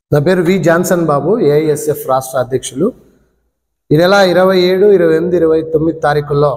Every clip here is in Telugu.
నా పేరు వి జాన్సన్ బాబు, ఏఐఎస్ఎఫ్ రాష్ట్ర అధ్యక్షులు. ఈ నెల 27, 28, 29 తారీఖుల్లో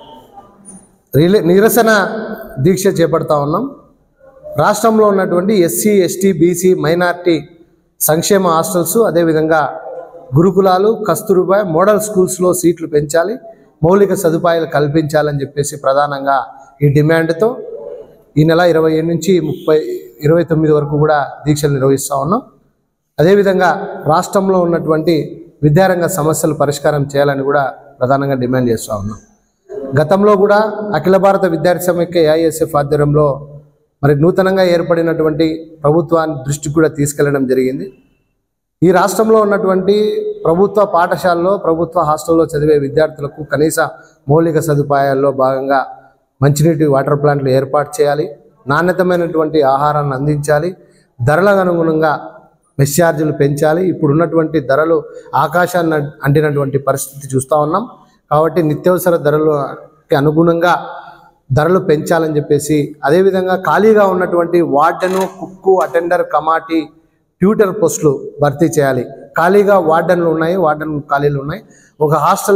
నిరసన దీక్ష చేపడతా ఉన్నాం. రాష్ట్రంలో ఉన్నటువంటి ఎస్సీ, ఎస్టీ, బీసీ, మైనార్టీ సంక్షేమ హాస్టల్స్, అదేవిధంగా గురుకులాలు, కస్తూర్బా మోడల్ స్కూల్స్లో సీట్లు పెంచాలి, మౌలిక సదుపాయాలు కల్పించాలని చెప్పేసి ప్రధానంగా ఈ డిమాండ్తో ఈ నెల 27 నుంచి 29 వరకు కూడా దీక్షలు నిర్వహిస్తూ ఉన్నాం. అదేవిధంగా రాష్ట్రంలో ఉన్నటువంటి విద్యారంగ సమస్యలు పరిష్కారం చేయాలని కూడా ప్రధానంగా డిమాండ్ చేస్తూ ఉన్నాం. గతంలో కూడా అఖిల భారత విద్యార్థి సమైక్య ఏఐఎస్ఎఫ్ ఆధ్వర్యంలో నూతనంగా ఏర్పడినటువంటి ప్రభుత్వాన్ని దృష్టికి కూడా తీసుకెళ్లడం జరిగింది. ఈ రాష్ట్రంలో ఉన్నటువంటి ప్రభుత్వ పాఠశాలలో, ప్రభుత్వ హాస్టల్లో చదివే విద్యార్థులకు కనీస మౌలిక సదుపాయాల్లో భాగంగా మంచినీటి వాటర్ ప్లాంట్లు ఏర్పాటు చేయాలి, నాణ్యతమైనటువంటి ఆహారాన్ని అందించాలి, ధరలకు అనుగుణంగా మెస్ ఛార్జీలు పెంచాలి. ఇప్పుడున్నటువంటి ధరలు ఆకాశాన్ని అంటినటువంటి పరిస్థితి చూస్తూ ఉన్నాం. కాబట్టి నిత్యావసర ధరలకి అనుగుణంగా ధరలు పెంచాలని చెప్పేసి, అదేవిధంగా ఖాళీగా ఉన్నటువంటి వార్డెను, కుక్కు, అటెండర్, కమాటీ, ట్యూటర్ పోస్టులు భర్తీ చేయాలి. ఖాళీగా వార్డెన్లు ఉన్నాయి, వార్డెన్ ఖాళీలు ఉన్నాయి. ఒక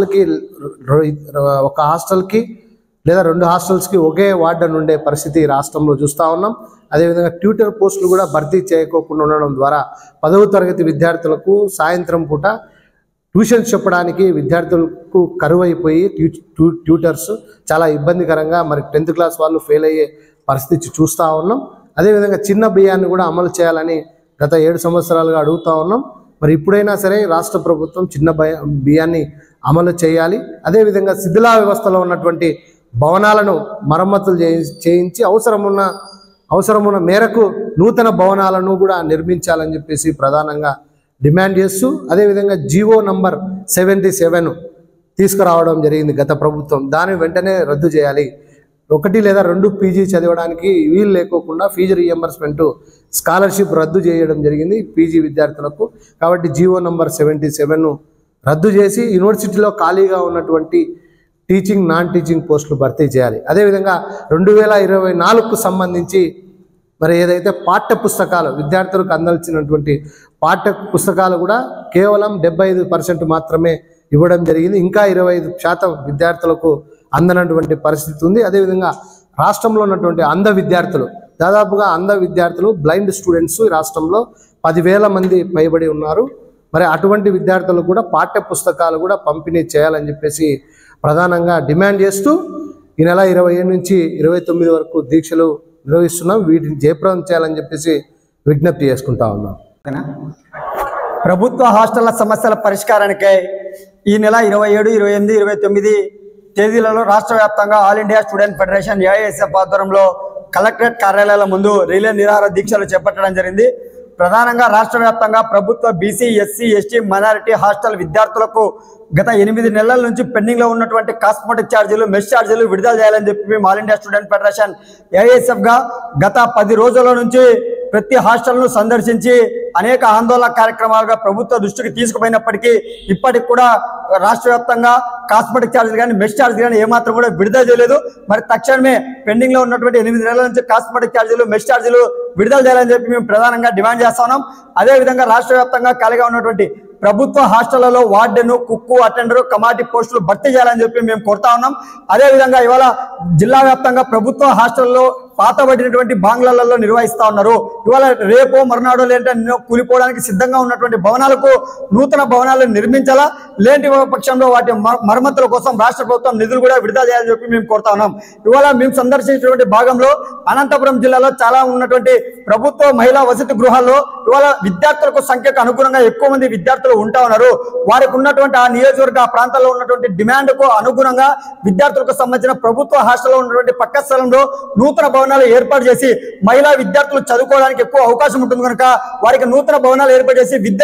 హాస్టల్కి లేదా 2 హాస్టల్స్కి ఒకే వార్డెన్ ఉండే పరిస్థితి రాష్ట్రంలో చూస్తూ ఉన్నాం. అదేవిధంగా ట్యూటర్ పోస్టులు కూడా భర్తీ చేయకోకుండా ఉండడం ద్వారా 10వ తరగతి విద్యార్థులకు సాయంత్రం పూట ట్యూషన్స్ చెప్పడానికి విద్యార్థులకు కరువైపోయి ట్యూటర్స్ చాలా ఇబ్బందికరంగా 10th క్లాస్ వాళ్ళు ఫెయిల్ అయ్యే పరిస్థితి చూస్తూ ఉన్నాం. అదేవిధంగా చిన్న బియ్యాన్ని కూడా అమలు చేయాలని గత 7 సంవత్సరాలుగా అడుగుతూ ఉన్నాం. ఇప్పుడైనా సరే రాష్ట్ర ప్రభుత్వం చిన్న బియ్యాన్ని అమలు చేయాలి. అదేవిధంగా శిథిలా వ్యవస్థలో ఉన్నటువంటి భవనాలను మరమ్మతులు చేయించి అవసరమున్న మేరకు నూతన భవనాలను కూడా నిర్మించాలని చెప్పేసి ప్రధానంగా డిమాండ్ చేస్తూ, అదేవిధంగా జీవో నంబర్ 77 తీసుకురావడం జరిగింది గత ప్రభుత్వం. దాన్ని వెంటనే రద్దు చేయాలి. 1 లేదా 2 పీజీ చదవడానికి వీలు లేకోకుండా ఫీజు రీఎంబర్స్మెంట్ స్కాలర్షిప్ రద్దు చేయడం జరిగింది పీజీ విద్యార్థులకు. కాబట్టి జీవో నంబర్ 77 రద్దు చేసి యూనివర్సిటీలో ఖాళీగా ఉన్నటువంటి టీచింగ్, నాన్ టీచింగ్ పోస్టులు భర్తీ చేయాలి. అదేవిధంగా 2024కు సంబంధించి ఏదైతే పాఠ్య పుస్తకాలు విద్యార్థులకు అందాల్సినటువంటి పాఠ్య పుస్తకాలు కూడా కేవలం 75% మాత్రమే ఇవ్వడం జరిగింది. ఇంకా 25% విద్యార్థులకు అందనటువంటి పరిస్థితి ఉంది. అదేవిధంగా రాష్ట్రంలో ఉన్నటువంటి అంధ విద్యార్థులు, దాదాపుగా అంధ విద్యార్థులు, బ్లైండ్ స్టూడెంట్స్ ఈ రాష్ట్రంలో 10,000 మంది పైబడి ఉన్నారు. అటువంటి విద్యార్థులకు కూడా పాఠ్య పుస్తకాలు కూడా పంపిణీ చేయాలని చెప్పేసి ప్రధానంగా డిమాండ్ చేస్తూ ఈ నెల 27 నుంచి 29 వరకు దీక్షలు నిర్వహిస్తున్నాం. వీటిని జయప్రదం చేయాలని చెప్పేసి విజ్ఞప్తి చేసుకుంటా ఉన్నాం. ప్రభుత్వ హాస్టళ్ల సమస్యల పరిష్కారానికై ఈ నెల 27, 28, 29 తేదీలలో రాష్ట్ర వ్యాప్తంగా all India student federation AISF ఆధ్వర్యంలో కలెక్టరేట్ కార్యాలయాల ముందు రిలే నిరాహార దీక్షలు చేపట్టడం జరిగింది. ప్రధానంగా రాష్ట్ర వ్యాప్తంగా ప్రభుత్వ BC, SC, ST, minority hostel విద్యార్థులకు గత 8 నెలల నుంచి పెండింగ్లో ఉన్నటువంటి కాస్మెటిక్ ఛార్జీలు, మెస్ ఛార్జీలు విడుదల చేయాలని చెప్పి ఆల్ ఇండియా స్టూడెంట్ ఫెడరేషన్ ఏఐఎస్ఎఫ్గా గత 10 రోజుల నుంచి ప్రతి హాస్టల్ను సందర్శించి అనేక ఆందోళన కార్యక్రమాలుగా ప్రభుత్వ దృష్టికి తీసుకుపోయినప్పటికీ ఇప్పటికి కూడా రాష్ట్ర వ్యాప్తంగా కాస్మెటిక్ ఛార్జీలు కానీ, మెస్ ఛార్జీలు కానీ ఏమాత్రం కూడా విడుదల చేయలేదు. తక్షణమే పెండింగ్లో ఉన్నటువంటి 8 నెలల నుంచి కాస్మెటిక్ ఛార్జీలు, మెస్ ఛార్జీలు విడుదల చేయాలని చెప్పి మేము ప్రధానంగా డిమాండ్ చేస్తా ఉన్నాం. అదేవిధంగా రాష్ట్ర వ్యాప్తంగా ఖాళీగా ఉన్నటువంటి ప్రభుత్వ హాస్టళ్లలో వార్డెను, కుక్కు, అటెండరు, కమాటీ పోస్టులు భర్తీ చేయాలని చెప్పి మేము కోరుతా ఉన్నాం. అదేవిధంగా ఇవాళ జిల్లా వ్యాప్తంగా ప్రభుత్వ హాస్టల్లో పాతబడినటువంటి బంగ్లాలలో నిర్వహిస్తూ ఉన్నారు. ఇవాళ రేపో మరునాడు లేదంటే కూలిపోవడానికి సిద్ధంగా ఉన్నటువంటి భవనాలకు నూతన భవనాలను నిర్మించాలా, లేని పక్షంలో వాటి మరమ్మతుల కోసం రాష్ట్ర ప్రభుత్వం నిధులు కూడా విడుదల చేయాలని చెప్పి మేము కోరుతా ఉన్నాం. ఇవాళ మేము సందర్శించినటువంటి భాగంలో అనంతపురం జిల్లాలో చాలా ఉన్నటువంటి ప్రభుత్వ మహిళా వసతి గృహాల్లో ఇవాళ విద్యార్థులకు సంఖ్యకు అనుగుణంగా ఎక్కువ మంది విద్యార్థులు ఉంటా ఉన్నారు. వారికి ఉన్నటువంటి ఆ నియోజకవర్గ ఆ ప్రాంతాల్లో ఉన్నటువంటి డిమాండ్కు అనుగుణంగా విద్యార్థులకు సంబంధించిన ప్రభుత్వ హాస్టల్లో ఉన్నటువంటి పక్క స్థలంలో నూతన భవనాలు ఏర్పాటు చేసి మహిళా విద్యార్థులు చదువుకోవడానికి ఎక్కువ అవకాశం ఉంటుంది కనుక వారికి నూతన భవనాలు ఏర్పాటు చేసి విద్యను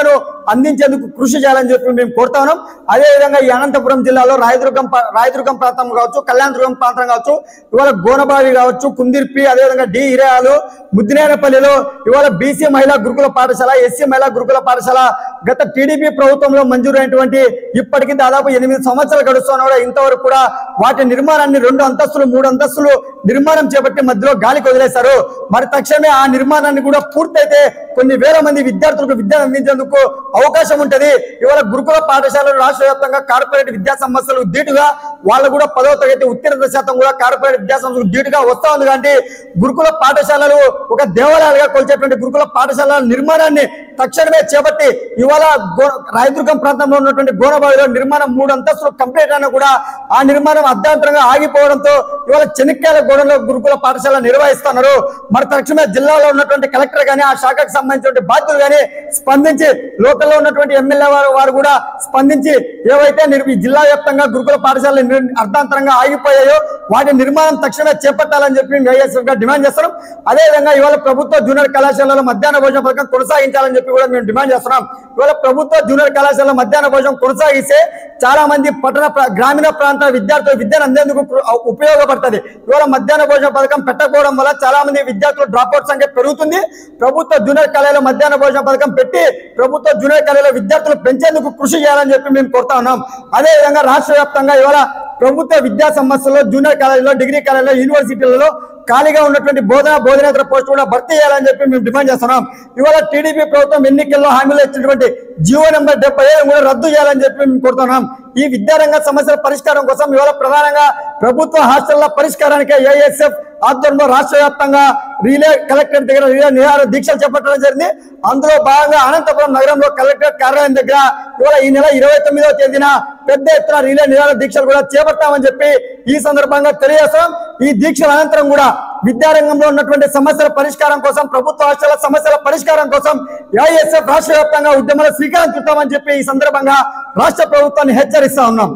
అందించేందుకు కృషి చేయాలని చెప్పి మేము కోరుతా ఉన్నాం. అదేవిధంగా ఈ అనంతపురం జిల్లాలో రాయదుర్గం ప్రాంతం కావచ్చు, కళ్యాణదుర్గం ప్రాంతం కావచ్చు, ఇవాళ గోనబావి కావచ్చు, కుందిర్పి, అదేవిధంగా డి ఇరేయాలు, ముద్దినేనపల్లిలో ఇవాళ బీసీ మహిళా గురుకుల పాఠశాల, ఎస్సీ మహిళా గురుకుల పాఠశాల గత టీడీపీ ప్రభుత్వంలో మంజూరైనటువంటి ఇప్పటికీ దాదాపు 8 సంవత్సరాలు గడుస్తున్నా కూడా ఇంతవరకు కూడా వాటి నిర్మాణాన్ని 2 అంతస్తులు 3 అంతస్తులు నిర్మాణం చేపట్టి మధ్యలో గాలికి వదిలేశారు. మరి తక్షణమే ఆ నిర్మాణాన్ని కూడా పూర్తయితే కొన్ని వేల మంది విద్యార్థులకు విద్యను అందించేందుకు అవకాశం ఉంటుంది. ఇవాళ గురుకుల పాఠశాలలు రాష్ట్ర వ్యాప్తంగా కార్పొరేట్ విద్యా సంస్థలకు ధీటుగా వాళ్ళు కూడా 10వ తరగతి ఉత్తీర్ణత శాతం కూడా కార్పొరేట్ విద్యా సంస్థలకు ధీటుగా వస్తా ఉంది. కాబట్టి గురుకుల పాఠశాలలు ఒక దేవాలయాలుగా కొలిచేటువంటి గురుకుల పాఠశాలల నిర్మాణాన్ని తక్షణమే చేపట్టి ఇవాళ రాయదుర్గం ప్రాంతంలో ఉన్నటువంటి గోనబావిలో నిర్మాణం 3 అంతస్తులు కంప్లీట్ అయినా కూడా ఆ నిర్మాణం అర్ధాంతరంగా ఆగిపోవడంతో ఇవాళ చెనిక్కాయల గోడలో గురుకుల పాఠశాల నిర్వహిస్తున్నారు. మరి తక్షణమే జిల్లాలో ఉన్నటువంటి కలెక్టర్ గానీ ఆ శాఖకు సంబంధించిన బాధ్యులు గానీ స్పందించి లోకల్లో ఉన్నటువంటి ఎమ్మెల్యే వారు కూడా స్పందించి ఏవైతే జిల్లా వ్యాప్తంగా గురుకుల పాఠశాలలు అర్ధాంతరంగా ఆగిపోయాయో వాటి నిర్మాణం తక్షణమే చేపట్టాలని చెప్పి ఐఎస్ఎఫ్ గా డిమాండ్ చేస్తున్నాం. అదేవిధంగా ఇవాళ ప్రభుత్వ జూనియర్ కళాశాలలో మధ్యాహ్న భోజన పథకం కొనసాగించాలని చెప్పి కూడా మేము డిమాండ్ చేస్తున్నాం. ఇవాళ ప్రభుత్వ జూనియర్ కళాశాల మధ్యాహ్న భోజనం కొనసాగిస్తే చాలా మంది గ్రామీణ ప్రాంత విద్యార్థులు విద్యను అందేందుకు ఉపయోగపడుతుంది. ఇవాళ మధ్యాహ్న భోజన పథకం పెట్టకపోవడం వల్ల చాలా మంది విద్యార్థులు డ్రాప్అవుట్ సంఖ్య పెరుగుతుంది. ప్రభుత్వ జూనియర్ కళాశాల మధ్యాహ్న భోజన పథకం పెట్టి ప్రభుత్వ జూనియర్ కళాశాల విద్యార్థులు పెంచేందుకు కృషి చేయాలని చెప్పి మేము కోరుతా ఉన్నాం. అదేవిధంగా రాష్ట్ర వ్యాప్తంగా ఇవాళ ప్రభుత్వ విద్యా సంస్థల్లో జూనియర్ కాలేజీలో, డిగ్రీ కాలేజీలో, యూనివర్సిటీలలో ఖాళీగా ఉన్నటువంటి బోధనేతర పోస్టు కూడా భర్తీ చేయాలని చెప్పి మేము డిమాండ్ చేస్తున్నాం. ఇవాళ టీడీపీ ప్రభుత్వం ఎన్నికల్లో హామీలు ఇచ్చినటువంటి జీవో నెంబర్ 77 కూడా రద్దు చేయాలని చెప్పి మేము కోరుతున్నాం. ఈ విద్యారంగ సమస్యల పరిష్కారం కోసం ఇవాళ ప్రధానంగా ప్రభుత్వ హాస్టళ్ల పరిష్కారానికి ఏఐఎస్ఎఫ్ ఆధ్వర్యంలో రాష్ట్ర వ్యాప్తంగా రిలే కలెక్టరేట్ దగ్గర రిలే నిరాహార దీక్షలు చేపట్టడం జరిగింది. అందులో భాగంగా అనంతపురం నగరంలో కలెక్టరేట్ కార్యాలయం దగ్గర ఇవాళ ఈ నెల 29వ తేదీన పెద్ద ఎత్తున రిలే నిరాహార దీక్షలు కూడా చేపడతామని చెప్పి ఈ సందర్భంగా తెలియజేస్తాం. ఈ దీక్షల అనంతరం కూడా విద్యారంగంలో ఉన్నటువంటి సమస్యల పరిష్కారం కోసం, ప్రభుత్వ హాస్టళ్ల సమస్యల పరిష్కారం కోసం ఏఐఎస్ఎఫ్ రాష్ట్ర వ్యాప్తంగా ఉద్యమాల శ్రీకారం చుట్టామని చెప్పి ఈ సందర్భంగా రాష్ట్ర ప్రభుత్వాన్ని హెచ్చరిస్తా ఉన్నాం.